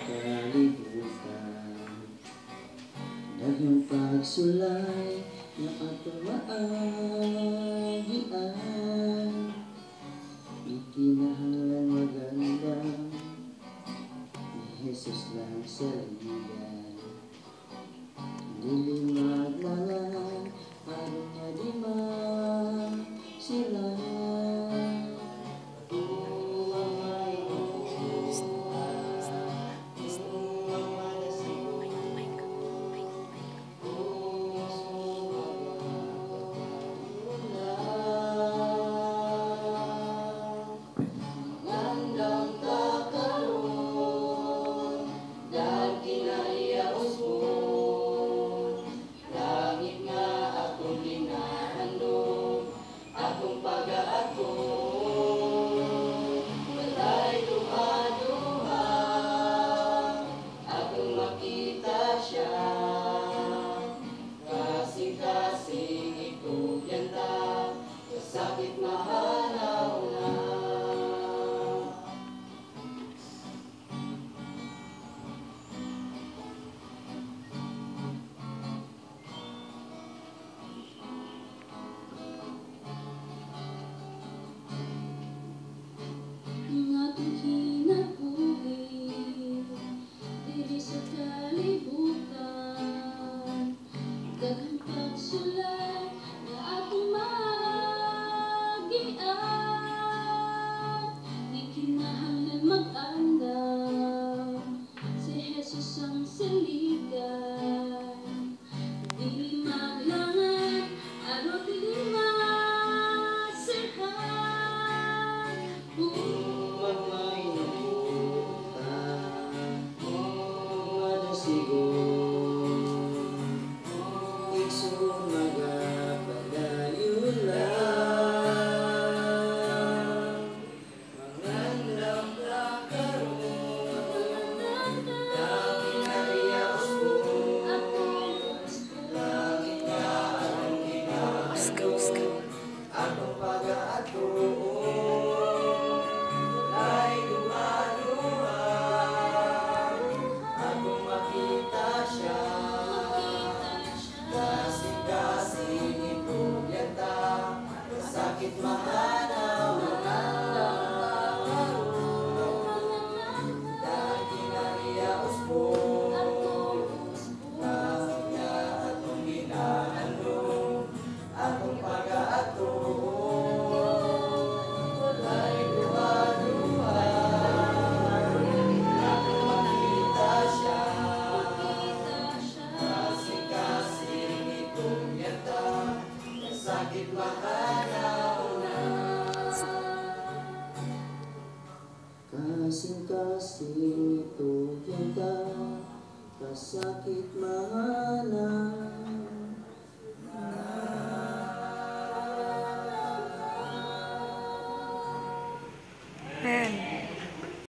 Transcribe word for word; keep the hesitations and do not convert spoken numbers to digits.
kalibutan. Daghang pagsulay na atong maagian, ikinahan magandam ni Jesus lang sa ligan. Dili maglangan aron nga di masila. Mangandam ta karun, dahil kinaiyaos mo. Langit nga akong ginahandog, akong pag-aakon. Walay duha-duha, akong makita siya. Kasing-kasing ikugyan ta, kasakit mahanaw na. Ang atong kinabuhi diri sa kalibutan, daghang pagsulay nga atong maagian, di kinahanglan mag-andam, si Jesus ang saligan. Dili maglangan aron dili masihan. Magmay na puta, madasigon, iksun magapadayon lang. Mangandam ta karun, dahil kinaiyaos mo. Langit nga akong ginahandog, akong pag-aakon. Walay duha-duha, akong makita siya. Kasing-kasing ikugyan ta, kasakit mahanaw na. Dahil kinaiyaos mo. Langit nga akong ginahandog, akong pag-aakon. Walay duha-duha, akong makita siya. Kasing-kasing ikugyan ta, kasakit mahanaw na. Kasing-kasing ikugyan ta, kasakit mahanaw.